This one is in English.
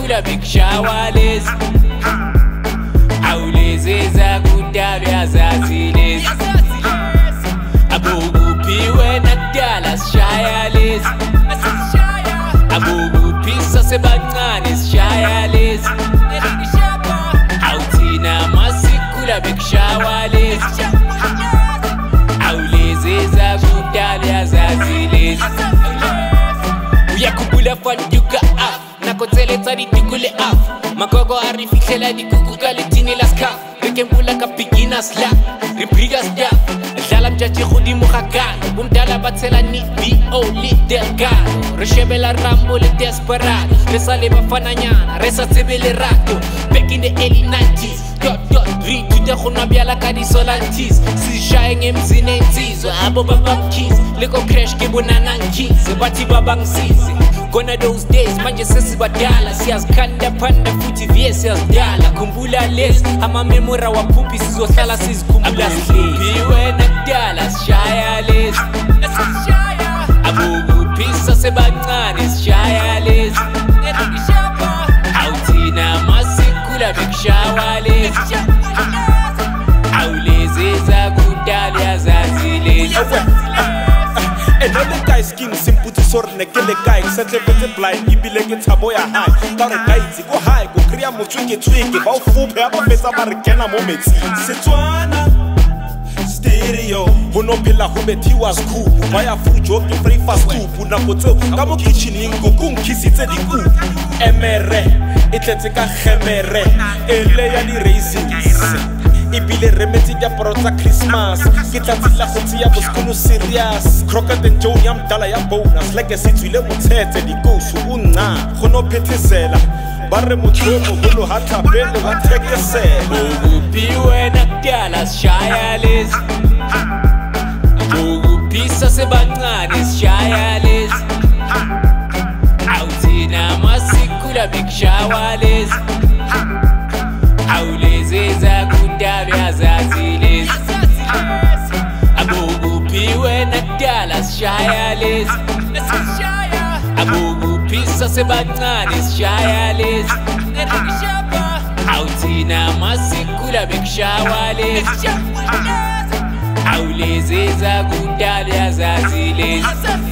masikula bekushawa lezi awulezi ezakudala uyazazi lezi abukuphi nakudala sishaya lezi abukuphi sasebancane sishaya lezi awuthina masikula bekushawa lezi awulezi ezakudala uyazazi lezi uyakhumbula fanduka af nakotseletsa ditikole af magogo a re fitlhela dikuku ka letini la scaf re kembula ka beginners la re breeders staff dlala mjatši godimo ga kana bomdala ba tshela ni bo le delgado re shebela rambo le desperado re sa le bafananyana re sa tsebe lerato back in the early 90s re ithute go nwa bjala ka di-solantis seshaeng emzine ensizwa abo ba bamkis le ko crash ke bonanankis bathi ba bangisize gona those days manje sesibadala siyazikhanda phanda futhi vie siyazidala khumbula lezi amamemora waphuphi sizohlala sizikhumbula sihlezi wena kudala sishaya lezi abukuphi sasebancane sishaya lezi awuthina masikula bekushawa lezi awulezi ezakudala uyazazi lezi and all the guys skin simple to sort ne ke le guy settle with the blind ibile ke tshabo ya high ka re guys go high go kriya motsweke ba o fuphe ba fetsa ba re kena mo metsi Setswana stereo hono phela ho bethiwa scoop ba ya fujo ke free fast food na go tseo ka mo kitchening go nkisitse dikupu emere e tletse ka gemere ele ya di raisins ibile remeti diaparo tsa Christmas ke tsatsi la go tsia bosekolo serious crooked and Joe ya mdala ya bonus like se tswile motshetse dikosu o nna go no phethesela ba re mothomo bolo ha thapelo ba thekesela ukuphi wena kudala sishaya lezi ukuphi sasebancane sishaya lezi awuthina masikula bekushawa lezi awulezi ezakudala uyazazi lezi abukuphi wena kudala sishaya lezi abukuphi sasebancane sishaya lezi awuthina masikula bekushawa lezi awulezi ezakudala uyazazi lezi